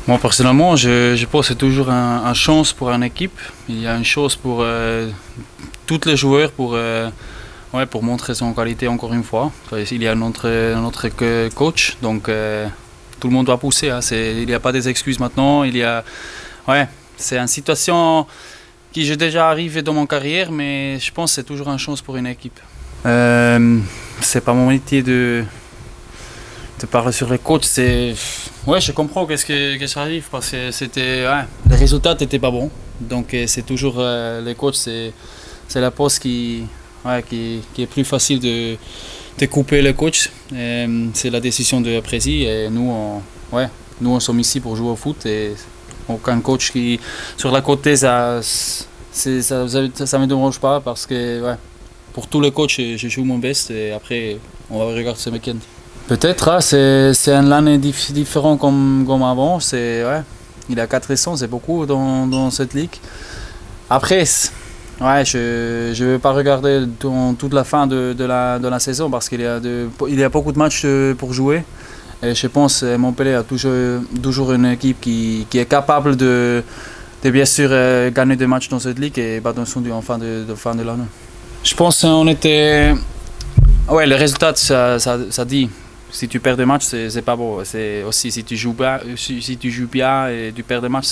Moi personnellement, je pense que c'est toujours une chance pour une équipe. Il y a une chance pour tous les joueurs pour montrer son qualité encore une fois. Il y a notre coach, donc tout le monde doit pousser. Hein. Il n'y a pas des excuses maintenant. C'est une situation qui j'ai déjà arrivé dans mon carrière, mais je pense que c'est toujours une chance pour une équipe. C'est pas mon métier de parler sur les coachs. Ouais, je comprends que ça arrive parce que les résultats n'étaient pas bons. Donc c'est toujours les coachs, c'est la poste qui est plus facile de couper le coach. C'est la décision de président et nous on sommes ici pour jouer au foot et aucun coach qui sur la côté ça me dérange pas parce que pour tous les coachs je joue mon best et après on va regarder ce week-end. Peut-être c'est une année différente comme avant. Il y a 4 saisons, c'est beaucoup dans cette ligue. Après, je ne vais pas regarder toute la fin de la saison parce qu'il y a beaucoup de matchs pour jouer. Et je pense que Montpellier a toujours une équipe qui est capable de bien sûr gagner des matchs dans cette ligue et battre son en fin de l'année. Je pense qu'on était... Ouais, le résultat, ça dit. Si tu perds des matchs, c'est pas beau. C'est aussi si tu joues bien et tu perds des matchs,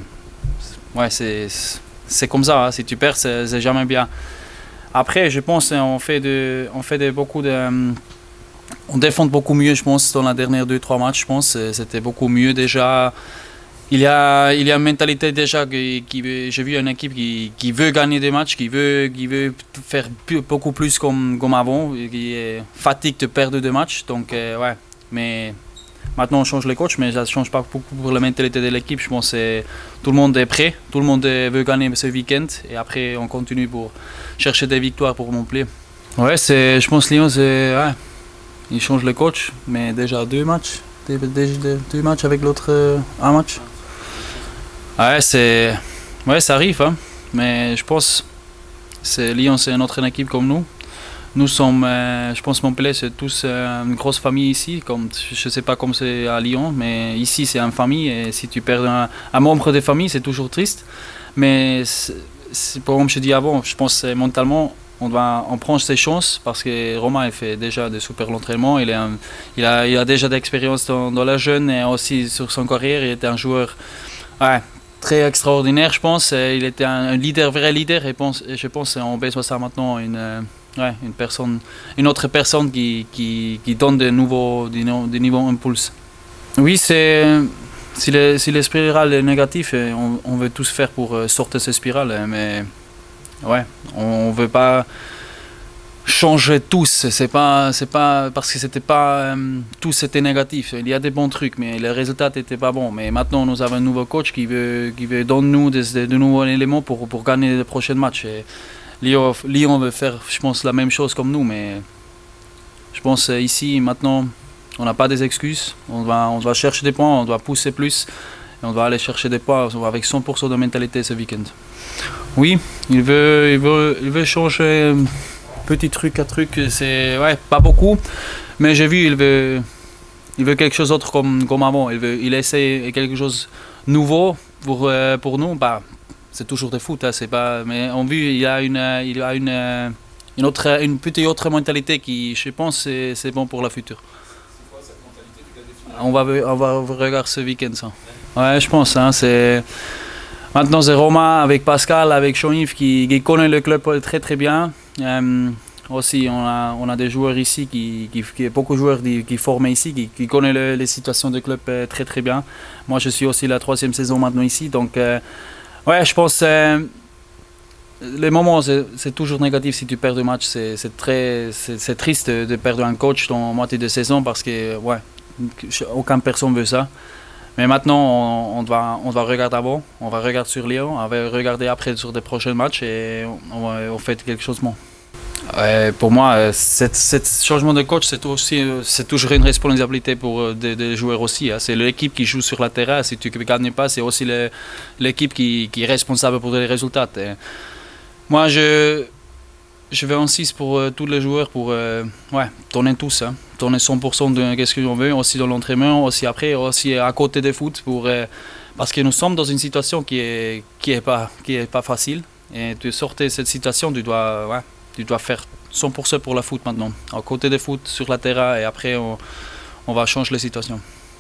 c'est comme ça. Hein. Si tu perds, c'est jamais bien. Après, je pense qu'on on défend beaucoup mieux, je pense, dans la dernière 2-3 matchs. Je pense c'était beaucoup mieux déjà. Il y a une mentalité déjà j'ai vu une équipe qui veut gagner des matchs, qui veut faire beaucoup plus comme avant, qui est fatigué de perdre des matchs. Donc mais maintenant on change les coachs, mais ça ne change pas beaucoup pour la mentalité de l'équipe. Je pense que tout le monde est prêt, tout le monde veut gagner ce week-end et après on continue pour chercher des victoires pour Montpellier. Je pense que Lyon, il change le coach, mais déjà 2 matchs, deux matchs avec l'autre un match. Ça arrive, hein. Mais je pense que Lyon c'est une autre équipe comme nous. Nous sommes, je pense Montpellier c'est tous une grosse famille ici. Je ne sais pas comme c'est à Lyon, mais ici c'est une famille et si tu perds un membre de famille c'est toujours triste. Mais comme je dis avant, je pense que mentalement on prend ses chances parce que Romain il fait déjà de super entraînements. Il a déjà d'expérience dans la jeune et aussi sur son carrière. Il était un joueur très extraordinaire, je pense. Il était un vrai leader et je pense qu'on besoin de ça maintenant une autre personne qui donne des nouveaux impulses. Oui, si le spirale est négatif, on veut tous faire pour sortir de cette spirale, mais on veut pas changer tous. C'est pas parce que c'était pas tous étaient négatifs. Il y a des bons trucs, mais les résultats n'étaient pas bons. Mais maintenant, nous avons un nouveau coach qui veut donner nous de nouveaux éléments pour gagner les prochains matchs. Et Lyon veut faire, je pense, la même chose comme nous, mais je pense ici maintenant, on n'a pas des excuses. On va chercher des points, on doit pousser plus. Et on va aller chercher des points avec 100% de mentalité ce week-end. Oui, il veut changer petit truc à truc, c'est pas beaucoup, mais j'ai vu il veut quelque chose d'autre comme avant. Il essaie quelque chose de nouveau pour nous. C'est toujours des foot, hein, c'est pas. Mais on vu il a une petite autre mentalité qui, je pense, c'est bon pour la future. C'est quoi cette mentalité? Tu l'as définie? On va regarder ce week-end ça. Ouais, je pense. Hein, maintenant c'est Romain avec Pascal, avec Jean-Yves qui connaît le club très très bien. Aussi on a des joueurs ici beaucoup de joueurs qui forment ici, qui connaissent les situations du club très très bien. Moi je suis aussi la 3e saison maintenant ici, donc je pense les moments c'est toujours négatif si tu perds un match. C'est triste de perdre un coach dans moitié de saison parce que aucune personne veut ça. Mais maintenant, on va regarder avant, on va regarder sur Lyon, on va regarder après sur des prochains matchs et on fait quelque chose de bon. Pour moi, ce changement de coach, c'est toujours une responsabilité pour des joueurs aussi. Hein. C'est l'équipe qui joue sur la terrain. Si tu ne gagnes pas, c'est aussi l'équipe qui est responsable pour les résultats. Et moi, Je vais insiste pour tous les joueurs pour donner tous, hein, donner 100% de ce que l'on veut, aussi dans l'entraînement, aussi après, aussi à côté des foot, parce que nous sommes dans une situation qui est pas facile. Et de sortir de cette situation, tu dois faire 100% pour la foot maintenant, à côté des foot, sur la terrain, et après on va changer la situation.